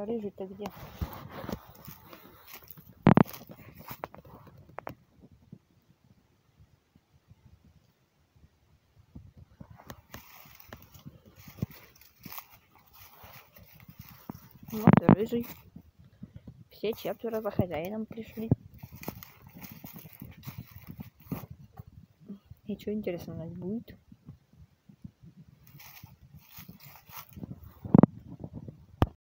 А рыжий-то где? Вот и рыжий. Все четверо за хозяином пришли. И что интересно у нас будет?